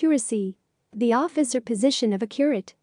Curacy. The office or position of a curate.